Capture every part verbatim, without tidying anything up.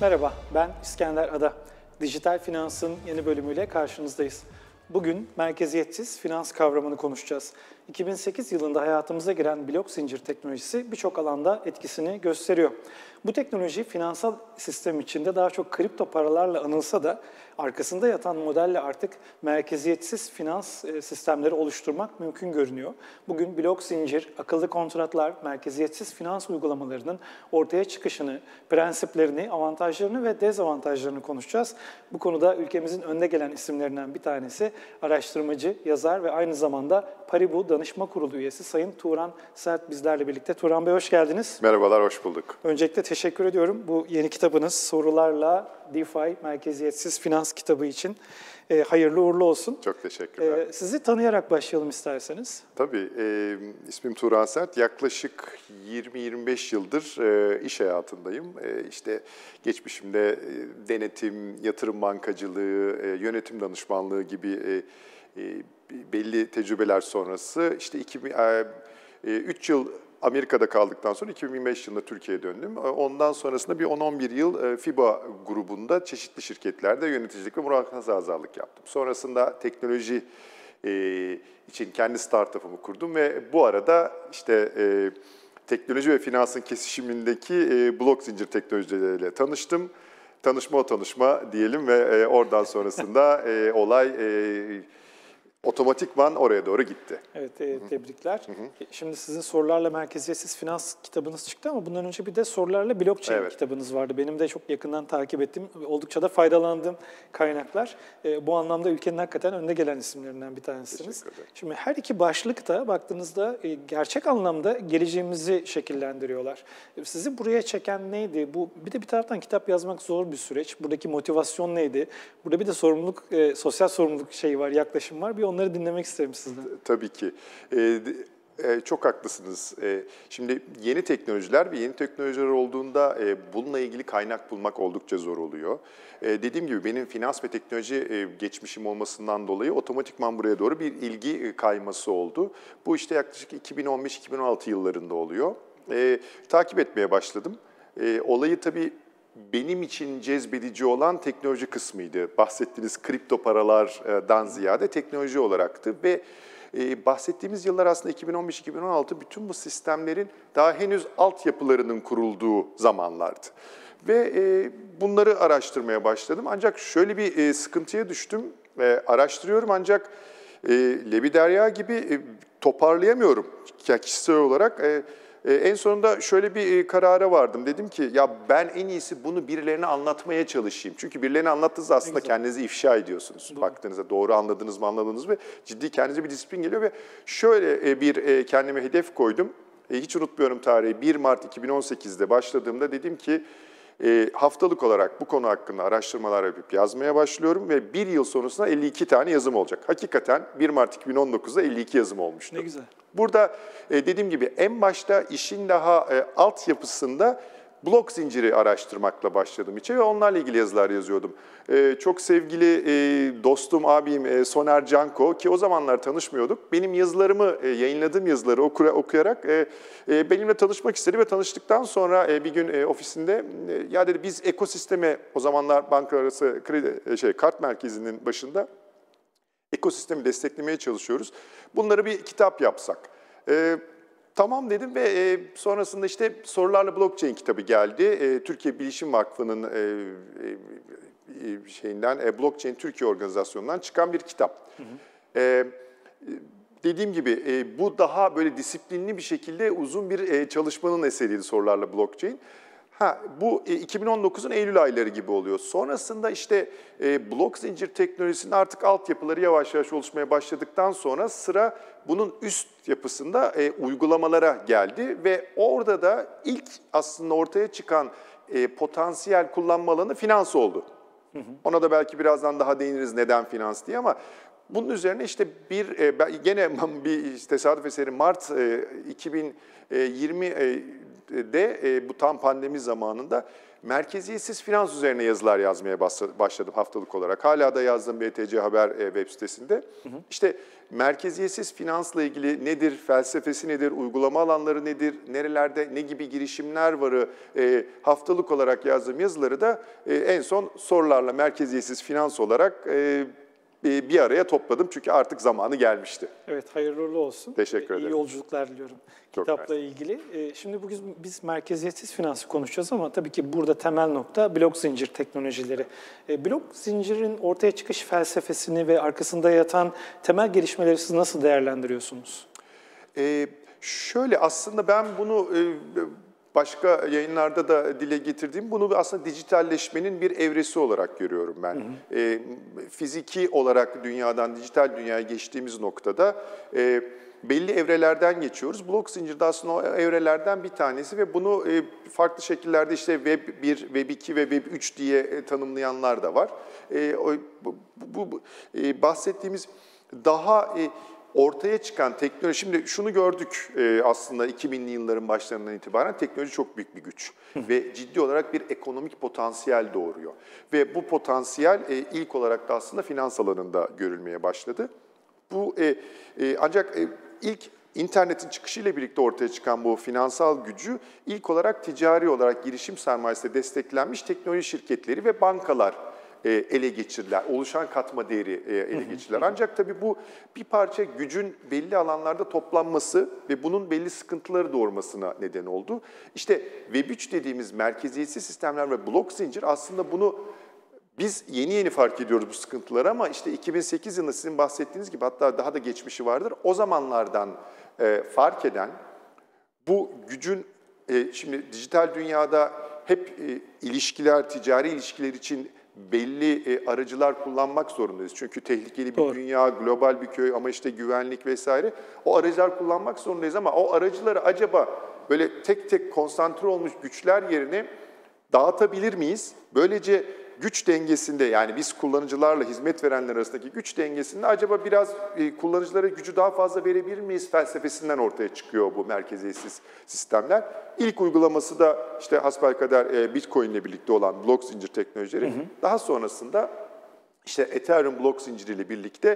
Merhaba, ben İskender Ada. Dijital Finans'ın yeni bölümüyle karşınızdayız. Bugün merkeziyetsiz finans kavramını konuşacağız. iki bin sekiz yılında hayatımıza giren blok zincir teknolojisi birçok alanda etkisini gösteriyor. Bu teknoloji finansal sistem içinde daha çok kripto paralarla anılsa da arkasında yatan modelle artık merkeziyetsiz finans sistemleri oluşturmak mümkün görünüyor. Bugün blok zincir, akıllı kontratlar, merkeziyetsiz finans uygulamalarının ortaya çıkışını, prensiplerini, avantajlarını ve dezavantajlarını konuşacağız. Bu konuda ülkemizin önde gelen isimlerinden bir tanesi araştırmacı, yazar ve aynı zamanda Paribu Danışma Kurulu üyesi Sayın Turan Sert bizlerle birlikte. Turan Bey hoş geldiniz. Merhabalar, hoş bulduk. Öncelikle teşekkür ediyorum bu yeni kitabınız sorularla DeFi Merkeziyetsiz Finans kitabı için. E, hayırlı uğurlu olsun. Çok teşekkürler. E, sizi tanıyarak başlayalım isterseniz. Tabii, e, ismim Turan Sert. Yaklaşık yirmi yirmi beş yıldır e, iş hayatındayım. E, işte geçmişimde e, denetim, yatırım bankacılığı, e, yönetim danışmanlığı gibi e, e, belli tecrübeler sonrası işte üç yıl Amerika'da kaldıktan sonra iki bin yirmi beş yılında Türkiye'ye döndüm. Ondan sonrasında bir on on bir yıl FIBA grubunda çeşitli şirketlerde yöneticilik ve muhasebecılık yaptım. Sonrasında teknoloji için kendi startup'ımı kurdum ve bu arada işte teknoloji ve finansın kesişimindeki blok zincir teknolojileriyle tanıştım. Tanışma o tanışma diyelim ve oradan sonrasında olay otomatikman oraya doğru gitti. Evet, e, tebrikler. Hı hı. Şimdi sizin sorularla merkeziyetsiz finans kitabınız çıktı ama bundan önce bir de sorularla blockchain evet. kitabınız vardı. Benim de çok yakından takip ettiğim, oldukça da faydalandığım kaynaklar. E, bu anlamda ülkenin hakikaten önde gelen isimlerinden bir tanesiniz. Şimdi her iki başlıkta baktığınızda e, gerçek anlamda geleceğimizi şekillendiriyorlar. E, sizi buraya çeken neydi? Bu bir de bir taraftan kitap yazmak zor bir süreç. Buradaki motivasyon neydi? Burada bir de sorumluluk, e, sosyal sorumluluk şeyi var, yaklaşım var. Bir onları dinlemek isterim sizden. Tabii ki. Ee, e, çok haklısınız. Ee, şimdi yeni teknolojiler ve yeni teknolojiler olduğunda e, bununla ilgili kaynak bulmak oldukça zor oluyor. E, dediğim gibi benim finans ve teknoloji e, geçmişim olmasından dolayı otomatikman buraya doğru bir ilgi kayması oldu. Bu işte yaklaşık iki bin on beş iki bin on altı yıllarında oluyor. E, takip etmeye başladım. E, olayı tabii benim için cezbedici olan teknoloji kısmıydı. Bahsettiğiniz kripto paralardan ziyade teknoloji olaraktı ve e, bahsettiğimiz yıllar aslında iki bin on beş iki bin on altı bütün bu sistemlerin daha henüz altyapılarının kurulduğu zamanlardı. Ve e, bunları araştırmaya başladım. Ancak şöyle bir e, sıkıntıya düştüm. E, araştırıyorum ancak e, Lebiderya gibi e, toparlayamıyorum kişisel olarak. E, Ee, en sonunda şöyle bir karara vardım. Dedim ki ya ben en iyisi bunu birilerine anlatmaya çalışayım. Çünkü birilerine anlattığınızda aslında kendinizi ifşa ediyorsunuz. Doğru. Baktığınızda doğru anladınız mı anladınız mı? Ciddi kendinize bir disiplin geliyor ve şöyle bir kendime hedef koydum. Hiç unutmuyorum tarihi. bir Mart iki bin on sekiz'de başladığımda dedim ki haftalık olarak bu konu hakkında araştırmalar yapıp yazmaya başlıyorum ve bir yıl sonrasında elli iki tane yazım olacak. Hakikaten bir Mart iki bin on dokuz'da elli iki yazım olmuştu. Ne güzel. Burada dediğim gibi en başta işin daha altyapısında blok zinciri araştırmakla başladım içe ve onlarla ilgili yazılar yazıyordum. Çok sevgili dostum, abim Soner Canko ki o zamanlar tanışmıyorduk. Benim yazılarımı, yayınladığım yazıları okuyarak benimle tanışmak istedi ve tanıştıktan sonra bir gün ofisinde ya dedi biz ekosisteme o zamanlar banka arası kredi şey kart merkezinin başında ekosistemi desteklemeye çalışıyoruz. Bunları bir kitap yapsak. Ee, tamam dedim ve e, sonrasında işte Sorularla Blockchain kitabı geldi. E, Türkiye Bilişim Vakfı'nın e, e, şeyinden e, Blockchain Türkiye organizasyonundan çıkan bir kitap. Hı hı. E, dediğim gibi e, bu daha böyle disiplinli bir şekilde uzun bir e, çalışmanın eseriydi Sorularla Blockchain. Ha, bu iki bin on dokuz'un Eylül ayları gibi oluyor. Sonrasında işte e, blok zincir teknolojisinin artık altyapıları yavaş yavaş oluşmaya başladıktan sonra sıra bunun üst yapısında e, uygulamalara geldi. Ve orada da ilk aslında ortaya çıkan e, potansiyel kullanma alanı finans oldu. Hı hı. Ona da belki birazdan daha değiniriz neden finans diye ama bunun üzerine işte bir e, gene bir tesadüf eseri Mart e, iki bin yirmi e, de e, bu tam pandemi zamanında merkeziyetsiz finans üzerine yazılar yazmaya başladım haftalık olarak. Hala da yazdım B T C Haber web sitesinde. Hı hı. İşte merkeziyetsiz finansla ilgili nedir, felsefesi nedir, uygulama alanları nedir, nerelerde ne gibi girişimler varı e, haftalık olarak yazdığım yazıları da e, en son sorularla merkeziyetsiz finans olarak e, bir araya topladım çünkü artık zamanı gelmişti. Evet, hayırlı uğurlu olsun. Teşekkür ederim. İyi yolculuklar diliyorum Çok kitapla mersi. ilgili. Şimdi bugün biz merkeziyetsiz finansı konuşacağız ama tabii ki burada temel nokta blok zincir teknolojileri. Blok zincirin ortaya çıkış felsefesini ve arkasında yatan temel gelişmeleri siz nasıl değerlendiriyorsunuz? Ee, şöyle aslında ben bunu... E, Başka yayınlarda da dile getirdiğim bunu aslında dijitalleşmenin bir evresi olarak görüyorum ben. Hı hı. E, fiziki olarak dünyadan dijital dünyaya geçtiğimiz noktada e, belli evrelerden geçiyoruz. Blok zincir de aslında o evrelerden bir tanesi ve bunu e, farklı şekillerde işte Web bir, Web iki ve Web üç diye e, tanımlayanlar da var. E, o, bu bu e, bahsettiğimiz daha... E, Ortaya çıkan teknoloji, şimdi şunu gördük e, aslında iki binli yılların başlarından itibaren teknoloji çok büyük bir güç ve ciddi olarak bir ekonomik potansiyel doğuruyor. Ve bu potansiyel e, ilk olarak da aslında finans alanında görülmeye başladı. Bu e, e, ancak e, ilk internetin çıkışıyla birlikte ortaya çıkan bu finansal gücü ilk olarak ticari olarak girişim sermayesiyle desteklenmiş teknoloji şirketleri ve bankalar ele geçirdiler. Oluşan katma değeri ele geçirdiler. Ancak tabii bu bir parça gücün belli alanlarda toplanması ve bunun belli sıkıntıları doğurmasına neden oldu. İşte Web üç dediğimiz merkeziyetsiz sistemler ve blok zincir aslında bunu biz yeni yeni fark ediyoruz bu sıkıntıları ama işte iki bin sekiz yılında sizin bahsettiğiniz gibi hatta daha da geçmişi vardır. O zamanlardan fark eden bu gücün şimdi dijital dünyada hep ilişkiler, ticari ilişkiler için belli e, aracılar kullanmak zorundayız. Çünkü tehlikeli bir Doğru. dünya, global bir köy ama işte güvenlik vesaire. O aracılar kullanmak zorundayız ama o aracıları acaba böyle tek tek konsantre olmuş güçler yerine dağıtabilir miyiz? Böylece güç dengesinde yani biz kullanıcılarla hizmet verenler arasındaki güç dengesinde acaba biraz e, kullanıcılara gücü daha fazla verebilir miyiz felsefesinden ortaya çıkıyor bu merkeziyetsiz sistemler. İlk uygulaması da işte hasbelkader e, Bitcoin ile birlikte olan blok zincir teknolojileri. Hı hı. Daha sonrasında işte Ethereum blok zinciriyle birlikte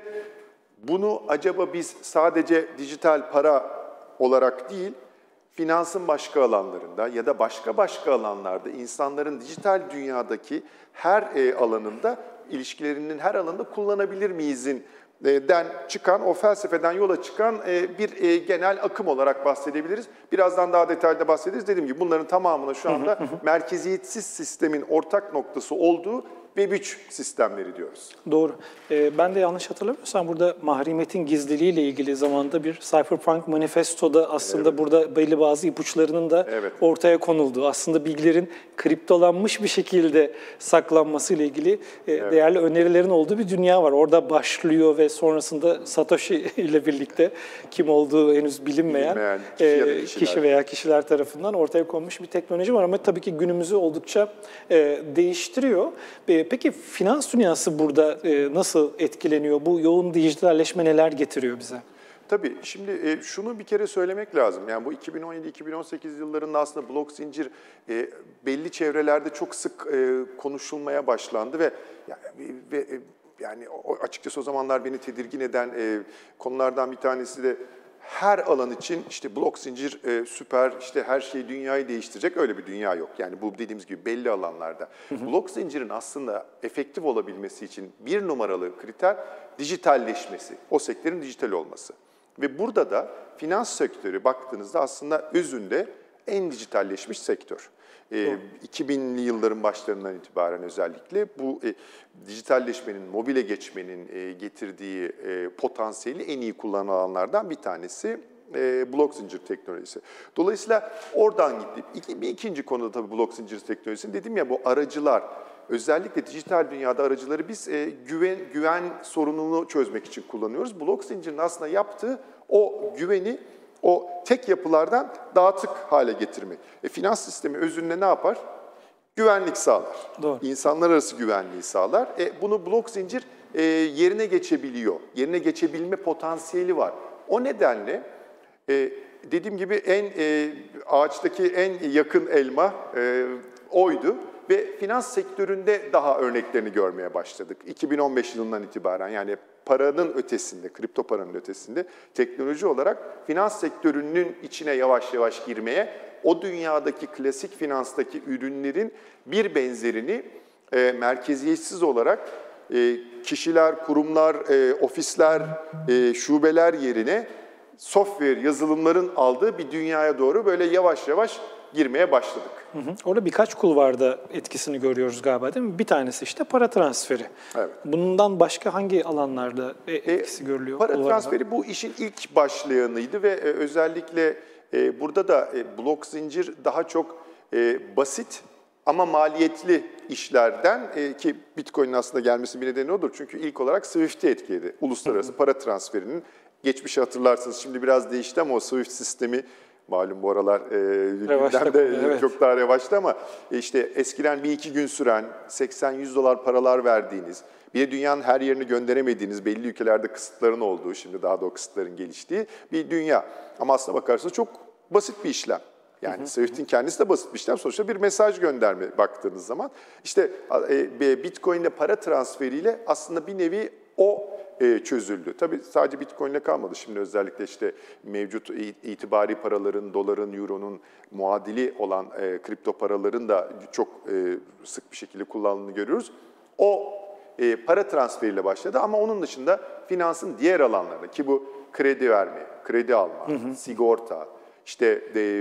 bunu acaba biz sadece dijital para olarak değil, finansın başka alanlarında ya da başka başka alanlarda insanların dijital dünyadaki her e, alanında, ilişkilerinin her alanında kullanabilir miyizin e, den çıkan, o felsefeden yola çıkan e, bir e, genel akım olarak bahsedebiliriz. Birazdan daha detaylı bahsederiz. Dediğim gibi bunların tamamına şu anda merkeziyetsiz sistemin ortak noktası olduğu Web üç sistemleri diyoruz. Doğru. Ee, ben de yanlış hatırlamıyorsam burada mahremiyetin gizliliği ile ilgili zamanda bir Cypherpunk Manifesto'da aslında evet. burada belli bazı ipuçlarının da evet. ortaya konulduğu, aslında bilgilerin kriptolanmış bir şekilde saklanması ile ilgili e, evet. değerli önerilerin olduğu bir dünya var. Orada başlıyor ve sonrasında Satoshi ile birlikte kim olduğu henüz bilinmeyen, bilinmeyen kişi, e, ya da kişi veya kişiler tarafından ortaya konmuş bir teknoloji var ama tabii ki günümüzü oldukça e, değiştiriyor. E, Peki finans dünyası burada e, nasıl etkileniyor? Bu yoğun dijitalleşme neler getiriyor bize? Tabii şimdi e, şunu bir kere söylemek lazım. Yani bu iki bin on yedi iki bin on sekiz yıllarında aslında blok zincir e, belli çevrelerde çok sık e, konuşulmaya başlandı ve yani, ve e, yani o, açıkçası o zamanlar beni tedirgin eden e, konulardan bir tanesi de her alan için işte blok zincir e, süper, işte her şey dünyayı değiştirecek öyle bir dünya yok. Yani bu dediğimiz gibi belli alanlarda. Hı hı. Blok zincirin aslında efektif olabilmesi için bir numaralı kriter dijitalleşmesi, o sektörün dijital olması. Ve burada da finans sektörü baktığınızda aslında özünde en dijitalleşmiş sektör. E, iki binli yılların başlarından itibaren özellikle bu e, dijitalleşmenin, mobile geçmenin e, getirdiği e, potansiyeli en iyi kullanan alanlardan bir tanesi e, blok zincir teknolojisi. Dolayısıyla oradan gitti. İki, bir ikinci konuda tabii blok zincir teknolojisi. Dedim ya bu aracılar, özellikle dijital dünyada aracıları biz e, güven, güven sorununu çözmek için kullanıyoruz. Blok zincirin aslında yaptığı o güveni o tek yapılardan dağıtık hale getirmek. E, finans sistemi özünde ne yapar? Güvenlik sağlar. Doğru. İnsanlar arası güvenliği sağlar. E, bunu blok zincir e, yerine geçebiliyor. Yerine geçebilme potansiyeli var. O nedenle e, dediğim gibi en e, ağaçtaki en yakın elma e, oydu. ve finans sektöründe daha örneklerini görmeye başladık. iki bin on beş yılından itibaren yani paranın ötesinde, kripto paranın ötesinde teknoloji olarak finans sektörünün içine yavaş yavaş girmeye, o dünyadaki klasik finanstaki ürünlerin bir benzerini e, merkeziyetsiz olarak e, kişiler, kurumlar, e, ofisler, e, şubeler yerine software yazılımların aldığı bir dünyaya doğru böyle yavaş yavaş girmeye başladık. Hı hı. Orada birkaç kulvarda etkisini görüyoruz galiba değil mi? Bir tanesi işte para transferi. Evet. Bundan başka hangi alanlarda etkisi e, görülüyor? Para kulvarda? transferi bu işin ilk başlayanıydı ve e, özellikle e, burada da e, blok zincir daha çok e, basit ama maliyetli işlerden e, ki Bitcoin'in aslında gelmesi bir nedeni odur. Çünkü ilk olarak Swift'i etkiledi. Uluslararası para transferinin geçmişi hatırlarsınız. Şimdi biraz değişti ama o Swift sistemi malum bu aralar e, gündemde evet. çok daha revaçta ama e, işte eskiden bir iki gün süren seksen yüz dolar paralar verdiğiniz, bir de dünyanın her yerine gönderemediğiniz belli ülkelerde kısıtların olduğu, şimdi daha da o kısıtların geliştiği bir dünya. Ama aslına bakarsanız çok basit bir işlem. Yani Swift'in kendisi de basit bir işlem. Sonuçta bir mesaj gönderme baktığınız zaman. İşte e, Bitcoin'le para transferiyle aslında bir nevi o e, çözüldü. Tabii sadece Bitcoin'le kalmadı. Şimdi özellikle işte mevcut itibari paraların, doların, euronun muadili olan e, kripto paraların da çok e, sık bir şekilde kullanıldığını görüyoruz. O e, para transferiyle başladı ama onun dışında finansın diğer alanlarında ki bu kredi verme, kredi alma, hı hı. sigorta, işte e,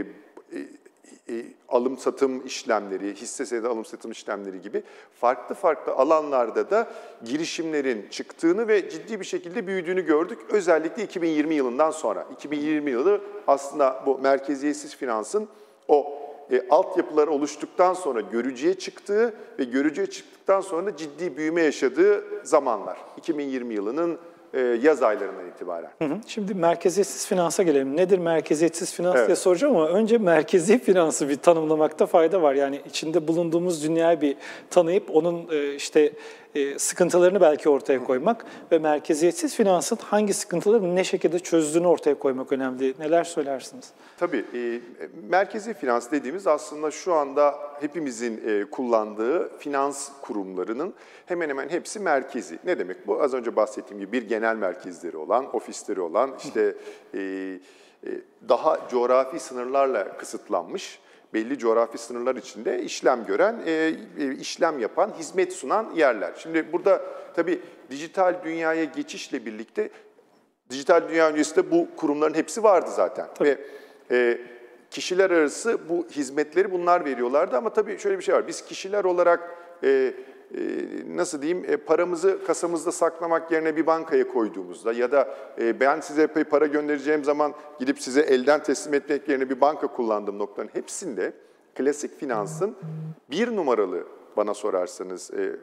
e, e, alım-satım işlemleri, hisse senedi alım-satım işlemleri gibi farklı farklı alanlarda da girişimlerin çıktığını ve ciddi bir şekilde büyüdüğünü gördük. Özellikle iki bin yirmi yılından sonra. iki bin yirmi yılı aslında bu merkeziyetsiz finansın o e, altyapılar oluştuktan sonra görücüye çıktığı ve görücüye çıktıktan sonra da ciddi büyüme yaşadığı zamanlar. iki bin yirmi yılının yaz aylarından itibaren. Hı hı. Şimdi merkeziyetsiz finansa gelelim. Nedir merkeziyetsiz finans evet. diye soracağım ama önce merkezi finansı bir tanımlamakta fayda var. Yani içinde bulunduğumuz dünyayı bir tanıyıp onun işte sıkıntılarını belki ortaya koymak ve merkeziyetsiz finansın hangi sıkıntıları ne şekilde çözdüğünü ortaya koymak önemli. Neler söylersiniz? Tabii. E, merkezi finans dediğimiz aslında şu anda hepimizin e, kullandığı finans kurumlarının hemen hemen hepsi merkezi. Ne demek bu? Az önce bahsettiğim gibi bir genel merkezleri olan, ofisleri olan, işte e, e, daha coğrafi sınırlarla kısıtlanmış, belli coğrafi sınırlar içinde işlem gören, e, işlem yapan, hizmet sunan yerler. Şimdi burada tabii dijital dünyaya geçişle birlikte, dijital dünya öncesinde bu kurumların hepsi vardı zaten. Tabii. Ve e, kişiler arası bu hizmetleri bunlar veriyorlardı ama tabii şöyle bir şey var. Biz kişiler olarak e, e, nasıl diyeyim e, paramızı kasamızda saklamak yerine bir bankaya koyduğumuzda ya da e, ben size para göndereceğim zaman gidip size elden teslim etmek yerine bir banka kullandığım noktaların hepsinde klasik finansın bir numaralı bana sorarsanız e,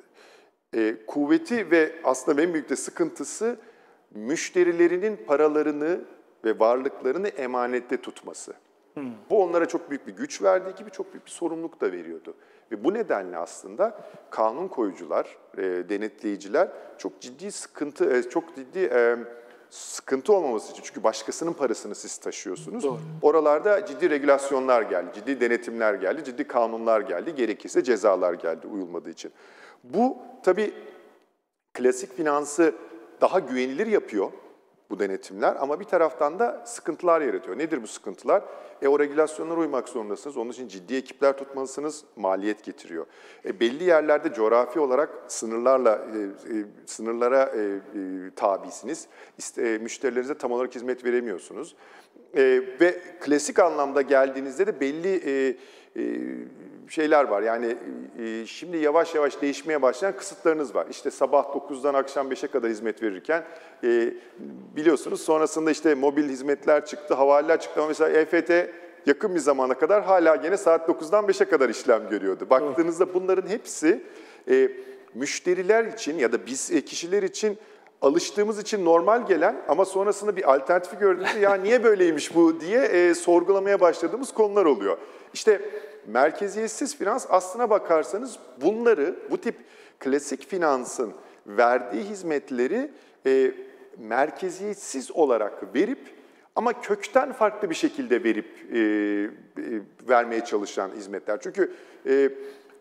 e, kuvveti ve aslında en büyük de sıkıntısı müşterilerinin paralarını ve varlıklarını emanette tutması. Hmm. Bu onlara çok büyük bir güç verdiği gibi çok büyük bir sorumluluk da veriyordu. Ve bu nedenle aslında kanun koyucular, e, denetleyiciler çok ciddi sıkıntı, e, çok ciddi e, sıkıntı olmaması için, çünkü başkasının parasını siz taşıyorsunuz. Doğru. Oralarda ciddi regülasyonlar geldi, ciddi denetimler geldi, ciddi kanunlar geldi, gerekirse cezalar geldi uyulmadığı için. Bu tabii klasik finansı daha güvenilir yapıyor bu denetimler ama bir taraftan da sıkıntılar yaratıyor. Nedir bu sıkıntılar? E, o regülasyonlara uymak zorundasınız. Onun için ciddi ekipler tutmalısınız, maliyet getiriyor. E, belli yerlerde coğrafi olarak sınırlarla e, e, sınırlara e, e, tabisiniz. İşte, e, müşterilerinize tam olarak hizmet veremiyorsunuz. E, ve klasik anlamda geldiğinizde de belli e, e, şeyler var. Yani e, şimdi yavaş yavaş değişmeye başlayan kısıtlarınız var. İşte sabah dokuzdan akşam beşe kadar hizmet verirken e, biliyorsunuz sonrasında işte mobil hizmetler çıktı, havaleler çıktı ama mesela E F T yakın bir zamana kadar hala gene saat dokuzdan beşe kadar işlem görüyordu. Baktığınızda bunların hepsi e, müşteriler için ya da biz e, kişiler için alıştığımız için normal gelen ama sonrasında bir alternatifi gördüğümüzde ya niye böyleymiş bu diye e, sorgulamaya başladığımız konular oluyor. İşte merkeziyetsiz finans aslına bakarsanız bunları, bu tip klasik finansın verdiği hizmetleri e, merkeziyetsiz olarak verip ama kökten farklı bir şekilde verip e, e, vermeye çalışan hizmetler. Çünkü e,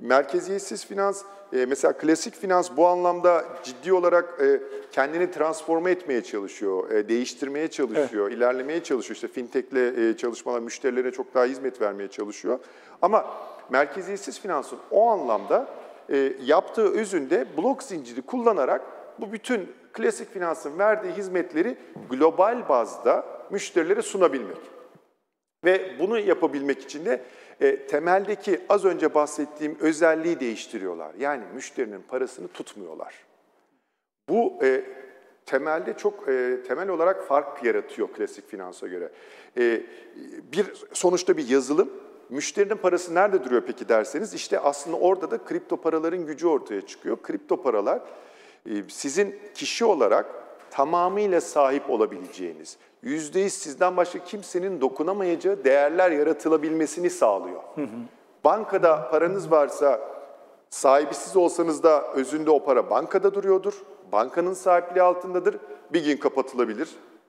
merkeziyetsiz finans, e, mesela klasik finans bu anlamda ciddi olarak e, kendini transforme etmeye çalışıyor, e, değiştirmeye çalışıyor, evet. ilerlemeye çalışıyor. İşte fintech'le e, çalışmalar, müşterilere çok daha hizmet vermeye çalışıyor. Ama merkeziyetsiz finansın o anlamda e, yaptığı özünde blok zinciri kullanarak bu bütün klasik finansın verdiği hizmetleri global bazda müşterilere sunabilmek. Ve bunu yapabilmek için de e, temeldeki az önce bahsettiğim özelliği değiştiriyorlar. Yani müşterinin parasını tutmuyorlar. Bu e, temelde çok e, temel olarak fark yaratıyor klasik finansa göre. E, bir sonuçta bir yazılım. Müşterinin parası nerede duruyor peki derseniz, işte aslında orada da kripto paraların gücü ortaya çıkıyor. Kripto paralar e, sizin kişi olarak tamamıyla sahip olabileceğiniz, yüzde yüz sizden başka kimsenin dokunamayacağı değerler yaratılabilmesini sağlıyor. Hı hı. Bankada paranız varsa, sahibi siz olsanız da özünde o para bankada duruyordur. Bankanın sahipliği altındadır. Bir gün kapatılabilir.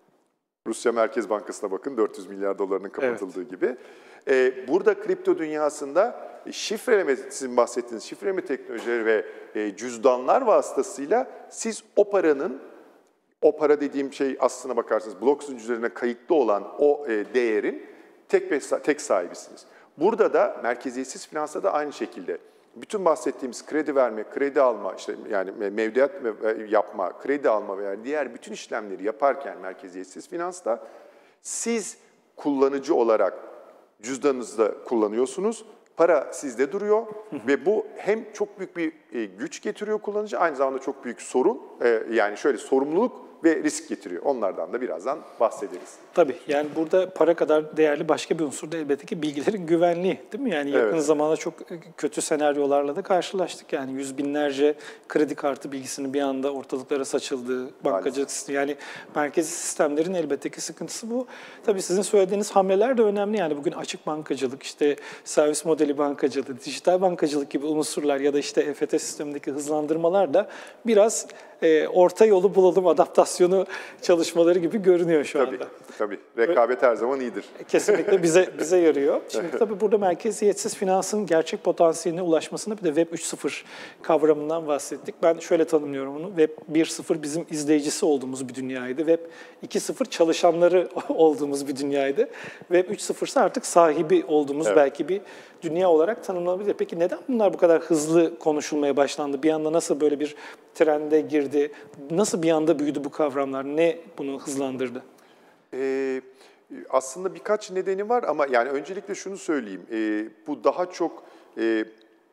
Rusya Merkez Bankası'na bakın, dört yüz milyar dolarının kapatıldığı evet. gibi. Ee, burada kripto dünyasında şifreleme, sizin bahsettiğiniz şifreleme teknolojileri ve e, cüzdanlar vasıtasıyla siz o paranın, o para dediğim şey aslına bakarsanız blok zincirlerine kayıtlı olan o e, değerin tek ve tek sahibisiniz. Burada da merkeziyetsiz finansta da aynı şekilde bütün bahsettiğimiz kredi verme, kredi alma, işte yani mevduat yapma, kredi alma veya diğer bütün işlemleri yaparken merkeziyetsiz finansta siz kullanıcı olarak cüzdanınızda kullanıyorsunuz. Para sizde duruyor ve bu hem çok büyük bir güç getiriyor kullanıcı, aynı zamanda çok büyük sorun, yani şöyle sorumluluk ve risk getiriyor. Onlardan da birazdan bahsederiz. Tabii, yani burada para kadar değerli başka bir unsur da elbette ki bilgilerin güvenliği, değil mi? Yani yakın evet. zamanda çok kötü senaryolarla da karşılaştık. Yani yüz binlerce kredi kartı bilgisinin bir anda ortalıklara saçıldığı, bankacılık sistemi, yani merkezi sistemlerin elbette ki sıkıntısı bu. Tabii sizin söylediğiniz hamleler de önemli. Yani bugün açık bankacılık, işte servis modeli bankacılığı, dijital bankacılık gibi unsurlar ya da işte E F T sistemindeki hızlandırmalar da biraz e, orta yolu bulalım, adaptasyonu çalışmaları gibi görünüyor şu tabii, anda. Tabii, rekabet her zaman iyidir. Kesinlikle bize bize yarıyor. Şimdi tabii burada merkeziyetsiz finansın gerçek potansiyeline ulaşmasında bir de Web üç nokta sıfır kavramından bahsettik. Ben şöyle tanımlıyorum onu. Web bir nokta sıfır bizim izleyicisi olduğumuz bir dünyaydı. Web iki nokta sıfır çalışanları olduğumuz bir dünyaydı. Web üç nokta sıfır ise artık sahibi olduğumuz evet. belki bir dünya olarak tanımlanabilir. Peki neden bunlar bu kadar hızlı konuşulmaya başlandı? Bir anda nasıl böyle bir trende girdi? Nasıl bir anda büyüdü bu kavramlar? Ne bunu hızlandırdı? Ee, aslında birkaç nedeni var ama yani öncelikle şunu söyleyeyim. Ee, bu daha çok e,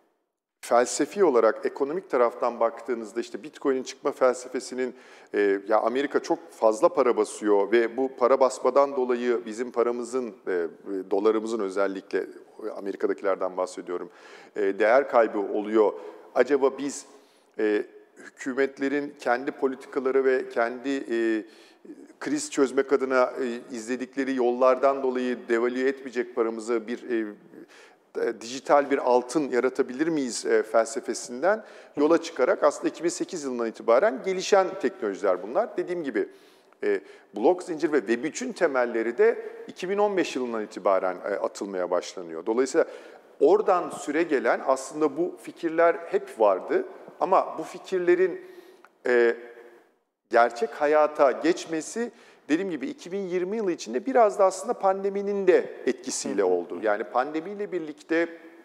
felsefi olarak ekonomik taraftan baktığınızda işte Bitcoin'in çıkma felsefesinin e, ya Amerika çok fazla para basıyor ve bu para basmadan dolayı bizim paramızın, e, dolarımızın özellikle Amerika'dakilerden bahsediyorum, e, değer kaybı oluyor. Acaba biz e, hükümetlerin kendi politikaları ve kendi e, kriz çözmek adına e, izledikleri yollardan dolayı devalüe etmeyecek paramızı bir e, e, dijital bir altın yaratabilir miyiz e, felsefesinden yola çıkarak aslında iki bin sekiz yılından itibaren gelişen teknolojiler bunlar. Dediğim gibi e, blok zincir ve Web üçün temelleri de iki bin on beş yılından itibaren e, atılmaya başlanıyor. Dolayısıyla oradan süre gelen aslında bu fikirler hep vardı ama bu fikirlerin e, gerçek hayata geçmesi dediğim gibi iki bin yirmi yılı içinde biraz da aslında pandeminin de etkisiyle oldu. Yani pandemiyle birlikte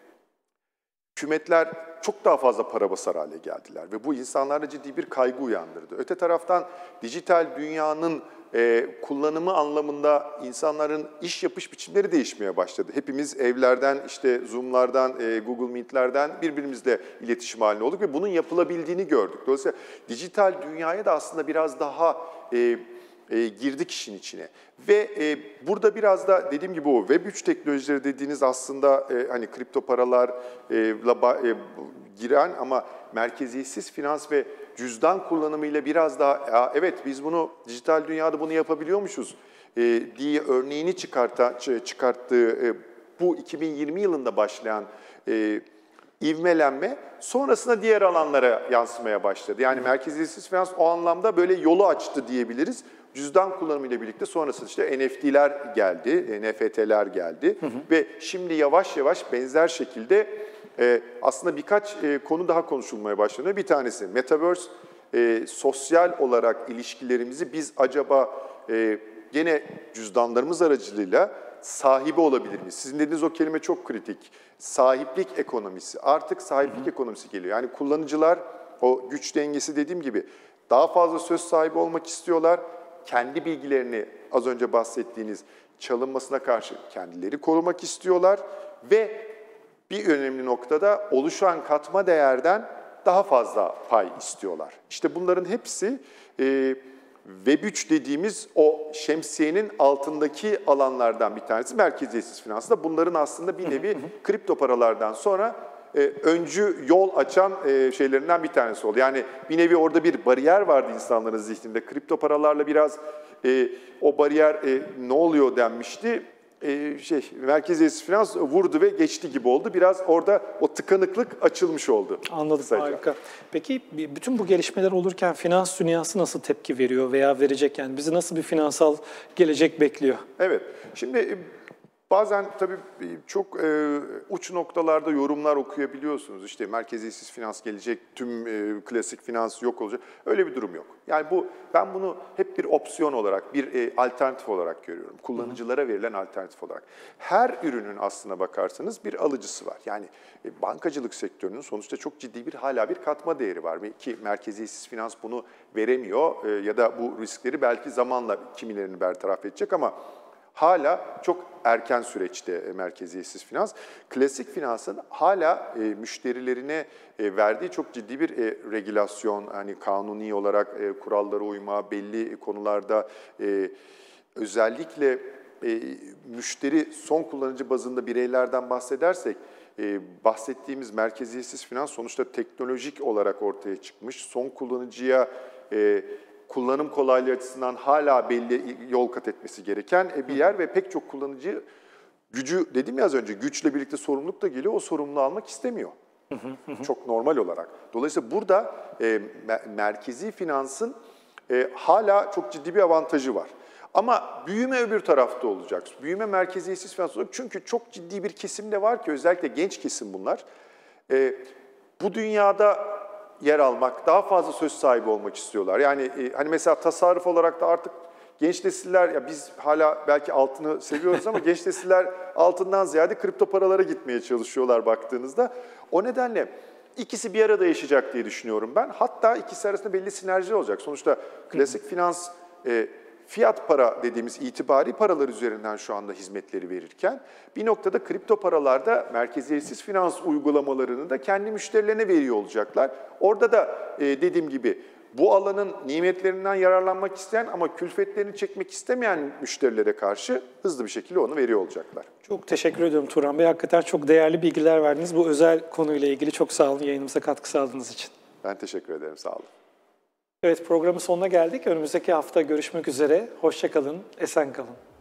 hükümetler çok daha fazla para basar hale geldiler ve bu insanlarda ciddi bir kaygı uyandırdı. Öte taraftan dijital dünyanın e, kullanımı anlamında insanların iş yapış biçimleri değişmeye başladı. Hepimiz evlerden, işte Zoom'lardan, e, Google Meet'lerden birbirimizle iletişim halinde olduk ve bunun yapılabildiğini gördük. Dolayısıyla dijital dünyaya da aslında biraz daha e, e, girdik işin içine. Ve e, burada biraz da dediğim gibi o Web üç teknolojileri dediğiniz aslında e, hani kripto paralar e, laba, e, giren ama merkeziyetsiz finans ve cüzdan kullanımıyla biraz daha ya evet biz bunu dijital dünyada bunu yapabiliyormuşuz e, diye örneğini çıkarta, çıkarttığı e, bu iki bin yirmi yılında başlayan e, ivmelenme sonrasında diğer alanlara yansımaya başladı. Yani merkeziyetsiz finans o anlamda böyle yolu açtı diyebiliriz. Cüzdan kullanımıyla birlikte sonrasında işte N F T'ler geldi, N F T'ler geldi hı hı. ve şimdi yavaş yavaş benzer şekilde e, aslında birkaç e, konu daha konuşulmaya başlanıyor. Bir tanesi Metaverse, e, sosyal olarak ilişkilerimizi biz acaba e, gene cüzdanlarımız aracılığıyla sahibi olabilir miyiz? Sizin dediğiniz o kelime çok kritik. Sahiplik ekonomisi. Artık sahiplik hı hı. ekonomisi geliyor. Yani kullanıcılar o güç dengesi dediğim gibi daha fazla söz sahibi olmak istiyorlar. Kendi bilgilerini az önce bahsettiğiniz çalınmasına karşı kendileri korumak istiyorlar ve bir önemli noktada oluşan katma değerden daha fazla pay istiyorlar. İşte bunların hepsi e, Web üç dediğimiz o şemsiyenin altındaki alanlardan bir tanesi merkeziyetsiz finansında. Bunların aslında bir nevi kripto paralardan sonra e, öncü yol açan e, şeylerinden bir tanesi oldu. Yani bir nevi orada bir bariyer vardı insanların zihninde. Kripto paralarla biraz e, o bariyer e, ne oluyor denmişti. Ee, şey, merkeziyetsiz finans vurdu ve geçti gibi oldu. Biraz orada o tıkanıklık açılmış oldu. Anladım, kısaca. Harika. Peki bütün bu gelişmeler olurken finans dünyası nasıl tepki veriyor veya verecek? Yani bizi nasıl bir finansal gelecek bekliyor? Evet, şimdi bazen tabii çok e, uç noktalarda yorumlar okuyabiliyorsunuz. İşte merkeziyetsiz finans gelecek, tüm e, klasik finans yok olacak. Öyle bir durum yok. Yani bu ben bunu hep bir opsiyon olarak, bir e, alternatif olarak görüyorum. Kullanıcılara Hı-hı. verilen alternatif olarak. Her ürünün aslına bakarsanız bir alıcısı var. Yani e, bankacılık sektörünün sonuçta çok ciddi bir hala bir katma değeri var. Ki merkeziyetsiz finans bunu veremiyor e, ya da bu riskleri belki zamanla kimilerini bertaraf edecek ama hala çok erken süreçte merkeziyetsiz finans. Klasik finansın hala e, müşterilerine e, verdiği çok ciddi bir e, regülasyon, hani kanuni olarak e, kurallara uyma, belli konularda e, özellikle e, müşteri son kullanıcı bazında bireylerden bahsedersek, e, bahsettiğimiz merkeziyetsiz finans sonuçta teknolojik olarak ortaya çıkmış, son kullanıcıya e, kullanım kolaylığı açısından hala belli yol kat etmesi gereken bir yer ve pek çok kullanıcı gücü, dedim ya az önce, güçle birlikte sorumluluk da geliyor, o sorumluluğu almak istemiyor. Çok normal olarak. Dolayısıyla burada e, merkezi finansın e, hala çok ciddi bir avantajı var. Ama büyüme öbür tarafta olacak. Büyüme merkeziyetsiz finans olacak. Çünkü çok ciddi bir kesim de var ki, özellikle genç kesim bunlar. E, bu dünyada yer almak, daha fazla söz sahibi olmak istiyorlar. Yani e, hani mesela tasarruf olarak da artık genç nesiller, ya biz hala belki altını seviyoruz ama genç nesiller altından ziyade kripto paralara gitmeye çalışıyorlar baktığınızda. O nedenle ikisi bir arada yaşayacak diye düşünüyorum ben. Hatta ikisi arasında belli sinerji olacak. Sonuçta klasik finans e, fiyat para dediğimiz itibari paralar üzerinden şu anda hizmetleri verirken bir noktada kripto paralarda merkeziyetsiz finans uygulamalarını da kendi müşterilerine veriyor olacaklar. Orada da e, dediğim gibi bu alanın nimetlerinden yararlanmak isteyen ama külfetlerini çekmek istemeyen müşterilere karşı hızlı bir şekilde onu veriyor olacaklar. Çok teşekkür ediyorum Turan Bey. Hakikaten çok değerli bilgiler verdiniz. Bu özel konuyla ilgili çok sağ olun yayınımıza katkı sağladığınız için. Ben teşekkür ederim, sağ olun. Evet, programın sonuna geldik. Önümüzdeki hafta görüşmek üzere. Hoşça kalın, esen kalın.